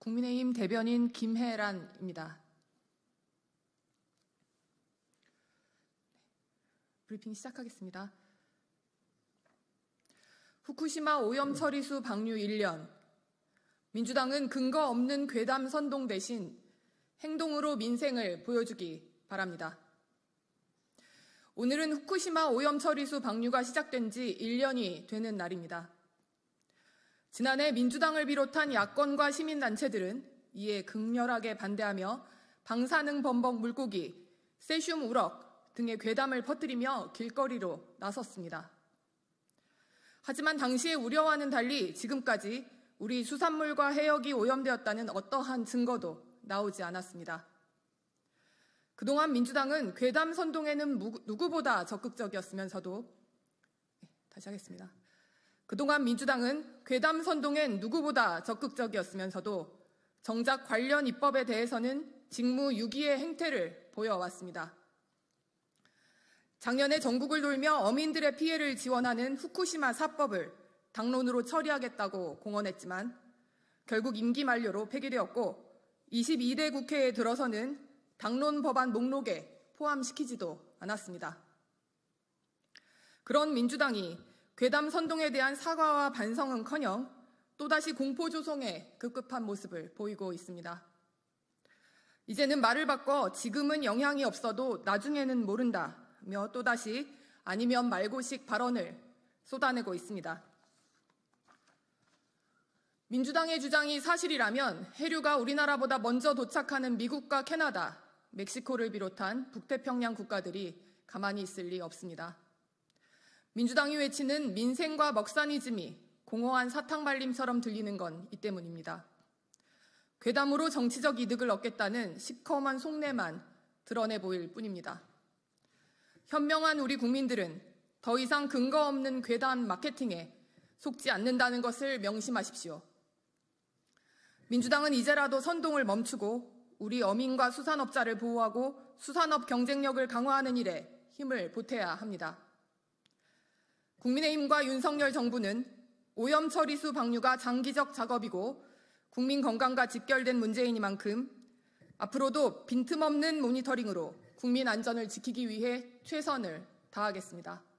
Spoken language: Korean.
국민의힘 대변인 김혜란입니다. 브리핑 시작하겠습니다. 후쿠시마 오염 처리수 방류 1년. 민주당은 근거 없는 괴담 선동 대신 행동으로 민생을 보여주기 바랍니다. 오늘은 후쿠시마 오염 처리수 방류가 시작된 지 1년이 되는 날입니다. 지난해 민주당을 비롯한 야권과 시민단체들은 이에 극렬하게 반대하며 방사능 범벅 물고기, 세슘 우럭 등의 괴담을 퍼뜨리며 길거리로 나섰습니다. 하지만 당시의 우려와는 달리 지금까지 우리 수산물과 해역이 오염되었다는 어떠한 증거도 나오지 않았습니다. 그동안 민주당은 괴담 선동에는 누구보다 적극적이었으면서도 그동안 민주당은 괴담 선동엔 누구보다 적극적이었으면서도 정작 관련 입법에 대해서는 직무유기의 행태를 보여왔습니다. 작년에 전국을 돌며 어민들의 피해를 지원하는 후쿠시마 4법을 당론으로 처리하겠다고 공언했지만 결국 임기 만료로 폐기되었고 22대 국회에 들어서는 당론 법안 목록에 포함시키지도 않았습니다. 그런 민주당이 괴담 선동에 대한 사과와 반성은커녕 또다시 공포 조성에 급급한 모습을 보이고 있습니다. 이제는 말을 바꿔 지금은 영향이 없어도 나중에는 모른다며 또다시 아니면 말고식 발언을 쏟아내고 있습니다. 민주당의 주장이 사실이라면 해류가 우리나라보다 먼저 도착하는 미국과 캐나다, 멕시코를 비롯한 북태평양 국가들이 가만히 있을 리 없습니다. 민주당이 외치는 민생과 먹사니즘이 공허한 사탕발림처럼 들리는 건 이 때문입니다. 괴담으로 정치적 이득을 얻겠다는 시커먼 속내만 드러내 보일 뿐입니다. 현명한 우리 국민들은 더 이상 근거 없는 괴담 마케팅에 속지 않는다는 것을 명심하십시오. 민주당은 이제라도 선동을 멈추고 우리 어민과 수산업자를 보호하고 수산업 경쟁력을 강화하는 일에 힘을 보태야 합니다. 국민의힘과 윤석열 정부는 오염 처리수 방류가 장기적 작업이고 국민 건강과 직결된 문제이니만큼 앞으로도 빈틈없는 모니터링으로 국민 안전을 지키기 위해 최선을 다하겠습니다.